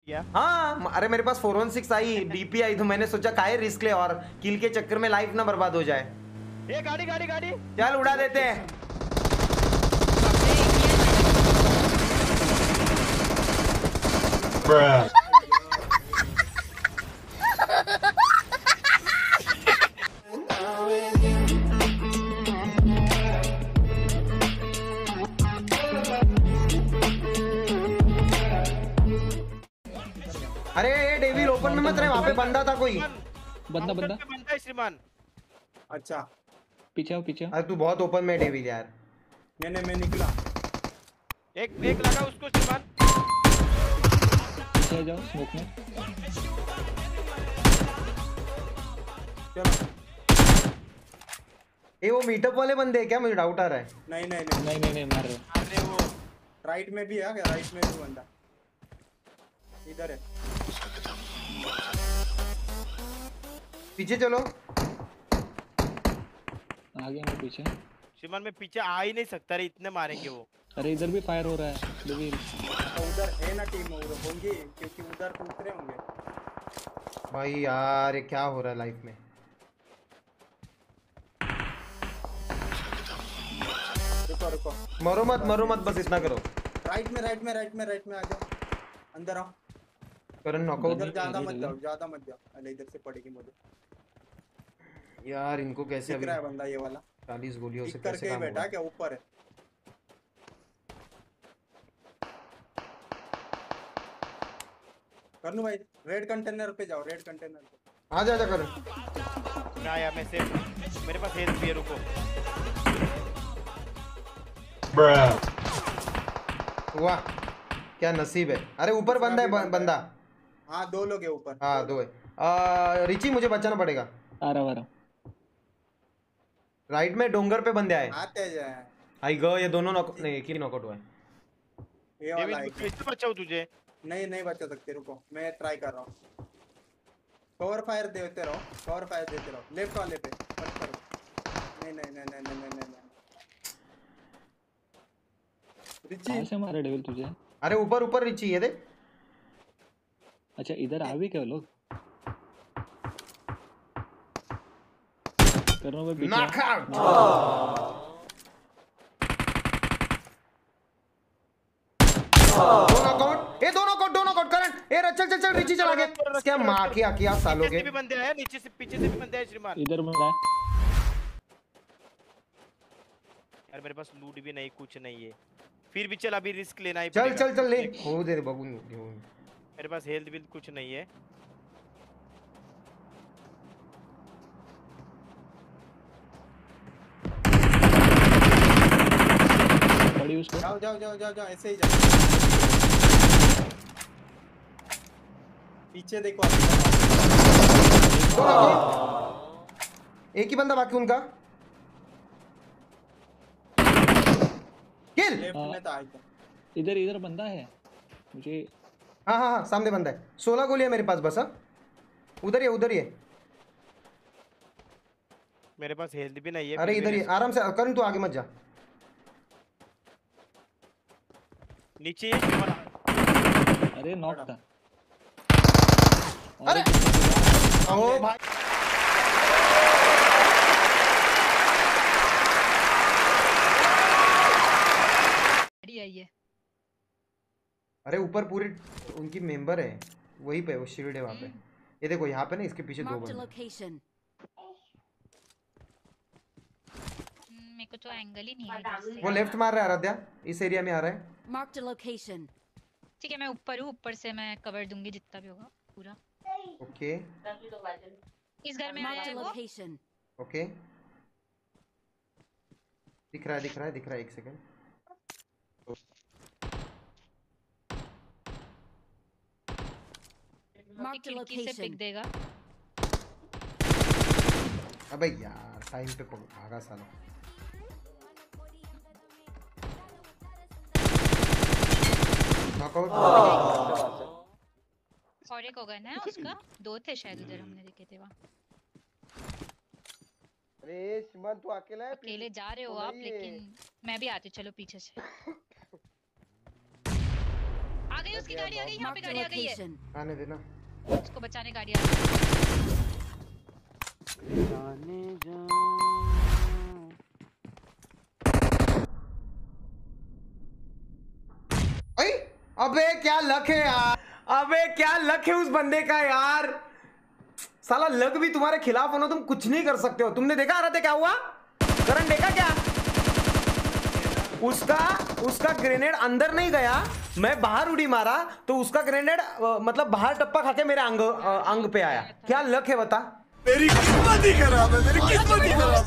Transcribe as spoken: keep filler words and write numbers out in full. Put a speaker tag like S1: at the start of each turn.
S1: हाँ अरे मेरे पास four one six I DP I तो मैंने सोचा काहे रिस्क ले और किल के चक्कर में लाइफ ना बर्बाद हो जाए।
S2: ये गाड़ी गाड़ी गाड़ी
S1: चल उड़ा देते हैं। अरे ये डेविल ओपन में मत रहे, वहाँ पे बंदा था कोई।
S3: बंदा बंदा
S2: बंदा है श्रीमान।
S4: अच्छा
S3: पीछे आओ पीछे।
S1: अरे तू बहुत ओपन में डेविल यार।
S4: नहीं नहीं मैं निकला।
S2: एक एक लगा उसको श्रीमान।
S3: पीछे जाओ स्मोक में।
S4: चलो
S1: ये वो मीटअप वाले बंदे हैं क्या? मुझे डाउट आ रहा है।
S4: नहीं नहीं नहीं
S3: नहीं नहीं नहीं मार रहे।
S2: अरे वो
S4: राइट में भी है क्या? राइट में भी बंदा इधर है।
S1: पीछे चलो।
S3: आगे मैं पीछे।
S2: श्रीमान मैं पीछे आ ही नहीं सकता रे, इतने मारेंगे वो।
S3: अरे इधर भी फायर हो रहा है डेविल।
S4: तो उधर है ना टीम, उधर होंगी क्योंकि उधर तो उतरे होंगे।
S1: भाई यार ये क्या हो रहा है लाइफ में।
S4: रुको रुको
S1: मरो मत मरो मत, बस इतना करो।
S4: राइट में राइट में राइट में राइट में आ जाओ, अंदर आओ।
S1: करन नॉकआउट।
S4: उधर ज्यादा मत जाओ, ज्यादा मत जाओ। अरे इधर से पड़ेगी मुझे
S1: यार। इनको कैसे
S4: दिख रहा है बंदा ये वाला
S1: चालीस गोलियों से
S4: करके
S1: कैसे काम
S4: बैठा
S1: होगा?
S4: क्या ऊपर है? करनू भाई रेड कंटेनर पे जाओ, रेड कंटेनर पे
S1: आ जा जा करन।
S2: मैं आया, मैं सेफ, मेरे पास हेल्थ भी है, रुको।
S1: वाह क्या नसीब है। अरे ऊपर बंदा है ब- बंदा।
S4: हाँ दो लोग है ऊपर।
S1: हाँ दो है। आ, रिची मुझे बचाना पड़ेगा।
S3: आ रहा आ रहा।
S1: राइट में डोंगर पे बंदे आए।
S4: आते जाए।
S1: आई गो ये दोनों नॉक नहीं, एक ही नॉकआउट हुआ है।
S4: ये वाला
S2: डेविल
S4: है।
S2: कैसे बचाऊं तुझे?
S4: नहीं नहीं बचा सकते, रुको मैं ट्राई कर रहा हूँ। कवर फायर देते रहो, कवर फायर देते रहो। लेफ्ट वाले पे मत करो। नहीं नहीं नहीं नहीं नहीं नहीं नहीं रिची
S3: कहाँ से मारे डेविल तुझे?
S1: अरे ऊपर ऊपर रिची ये देख।
S3: अच्छा इधर आ भी क्या लोग? कर रहा हूँ मैं पीछे।
S1: नॉकआउट। दो नॉकआउट। ए दो नॉकआउट दो नॉकआउट करंट। ए चल चल चल रिची चला गया। क्या मार किया किया सालों
S2: नीचे
S1: के।
S2: से भी बंदे आए, नीचे से पीछे से भी बंदे आए श्रीमान।
S3: इधर बंदा है।
S2: यार मेरे पास लूट भी नहीं, कुछ नहीं है, फिर भी चल अभी रिस्क लेना ही
S1: चल
S2: पड़ेगा।
S1: चल चल ले हो दे बबू।
S2: मेरे पास हेल्थ भी कुछ नहीं है।
S3: पड़ी उसको।
S4: जाओ जाओ जाओ जाओ जाओ ऐसे ही जाओ। पीछे देखो।
S1: एक ही बंदा बाकी उनका। किल।
S4: लेफ्ट में था आइकन।
S3: इधर इधर बंदा है मुझे।
S1: हाँ हाँ हाँ सामने बंदा है। सोलह गोली है मेरे पास बस। हाँ उधर ही है उधर ही है।
S2: मेरे पास हेल्थ भी नहीं है।
S1: अरे इधर ही आराम से करण, तू आगे मत जा।
S2: नीचे है श्रीमान।
S3: अरे नॉक था।
S1: अरे ओ भाई
S5: आई है।
S1: अरे ऊपर पूरे उनकी मेंबर है वहीं पे, वो शील्ड है वहाँ पे। ये देखो यहाँ पे ना इसके पीछे दो बंदे।
S5: मेरे को तो एंगल ही नहीं है।
S1: वो लेफ्ट मार रहा है आराध्या, इस एरिया में आ रहा है।
S5: Mark the location. ठीक है मैं ऊपर हूँ, ऊपर से मैं कवर दूंगी जितना भी होगा पूरा।
S1: ओके
S5: इस घर में आया है वो।
S1: ओके दिख रहा है दिख रहा है दिख रहा है। एक सेकंड।
S5: खिड़की से पिक देगा।
S1: अबे यार टाइम पे भागा साला। नॉकआउट।
S5: और एक होगा ना उसका। दो थे शायद उधर हमने देखे थे वहाँ।
S6: अरे श्रीमान तू अकेला है?
S5: अकेले जा रहे हो आप, लेकिन मैं भी आती हूँ। चलो पीछे से आ गई उसकी गाड़ी आ गई, यहाँ पे
S7: Marked a
S5: गाड़ी आ गई है।
S7: location.
S1: आने देना।
S5: उसको बचाने गाड़ी आ गई।
S2: जाने जा
S1: अरे अबे क्या लक है यार, अबे क्या लक है उस बंदे का यार। साला लक भी तुम्हारे खिलाफ हो ना, तुम कुछ नहीं कर सकते हो। तुमने देखा आरते क्या हुआ, करण देखा क्या? उसका उसका ग्रेनेड अंदर नहीं गया, मैं बाहर उड़ी मारा तो उसका ग्रेनेड मतलब बाहर टप्पा खा के मेरे अंग अ, अंग पे आया। क्या लक है बता।
S8: मेरी किस्मत ही खराब है, मेरी किस्मत ही खराब।